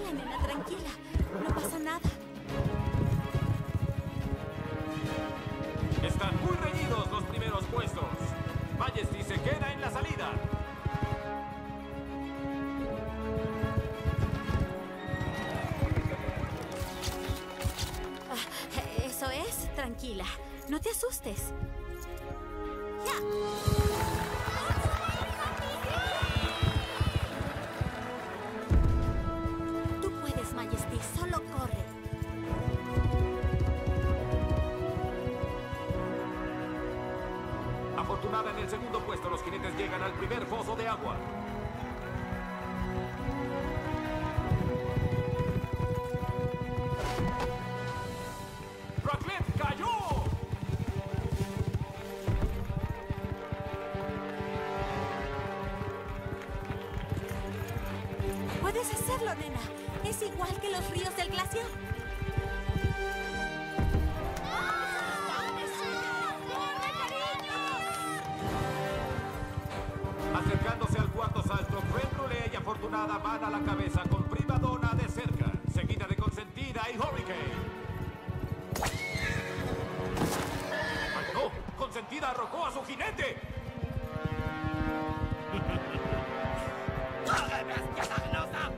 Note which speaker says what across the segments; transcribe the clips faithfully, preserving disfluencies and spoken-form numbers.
Speaker 1: Tranquila, nena, tranquila. No pasa nada.
Speaker 2: Están muy reñidos los primeros puestos. Majesty se queda en la salida.
Speaker 1: Ah, ¿eso es? Tranquila. No te asustes. ¡Ya! Tú puedes, Majesty. Solo corre.
Speaker 2: Afortunada en el segundo puesto, los jinetes llegan al primer foso de agua. ¡Rocklet cayó!
Speaker 1: Puedes hacerlo, nena. Es igual que los ríos del glaciar.
Speaker 2: Acercándose al cuarto salto, Creme Brulee y Afortunada van a la cabeza con Prima Donna de cerca, seguida de Consentida y Hurricane. ¡Ay, no! ¡Consentida arrojó a su jinete!
Speaker 3: ¡Corre, bestia sagnosa!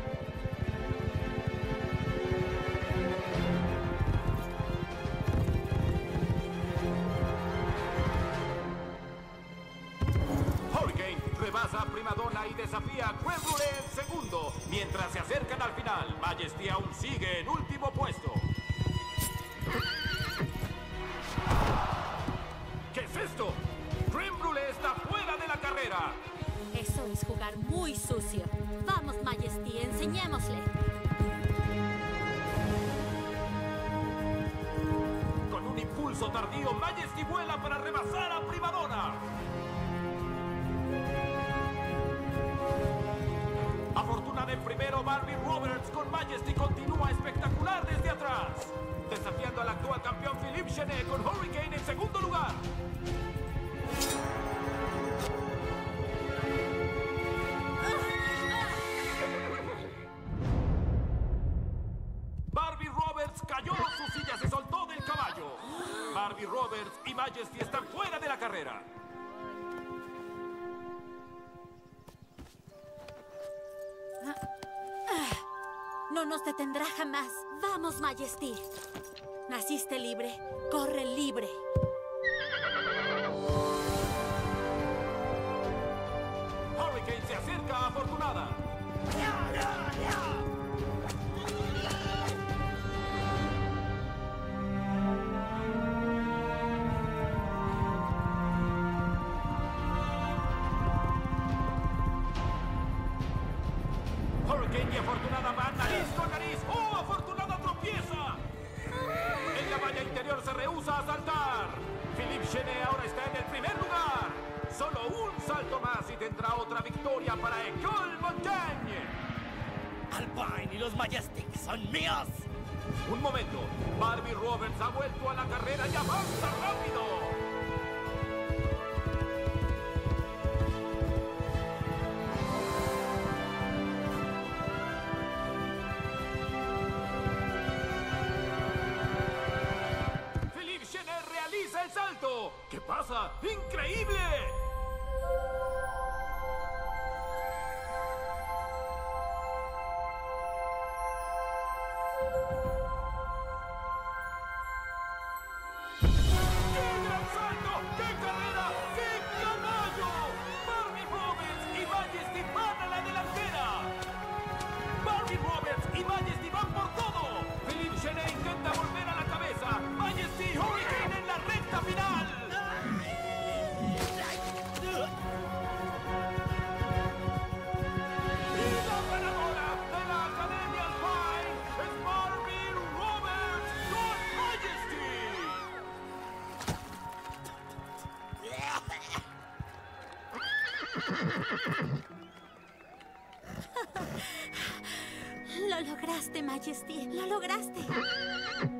Speaker 2: Hurricane rebasa a Prima Donna y desafía a Creme Brulee en segundo. Mientras se acercan al final, Majesty aún sigue en último puesto. ¿Qué es esto? Creme Brulee está fuera de la carrera.
Speaker 1: Eso es jugar muy sucio. Vamos, Majesty, enseñémosle.
Speaker 2: Con un impulso tardío, Majesty vuela para rebasar a Prima Donna. Afortunada en primero, Barbie Roberts con Majesty continúa espectacular desde atrás. Desafiando al actual campeón Philippe Chenet con Hurricane en segundo lugar. Barbie Roberts cayó, su silla se soltó del caballo. Barbie Roberts y Majesty están fuera de la carrera.
Speaker 1: No nos detendrá jamás. Vamos, Majesty. Naciste libre. Corre libre.
Speaker 2: Hurricane se acerca a Afortunada. Hurricane y Afortunada van nariz con nariz. ¡Oh, Afortunada tropieza! En la valla interior se rehúsa a saltar. Philippe Chenet ahora está en el primer lugar. Solo un salto más y tendrá otra victoria para École Montagne.
Speaker 3: Alpine y los Majestic son míos.
Speaker 2: Un momento. Barbie Roberts ha vuelto a la carrera y avanza rápido. Philippe Chenet realiza el salto. ¿Qué pasa? ¡Increíble!
Speaker 1: Lo lograste, Majesty. Lo lograste.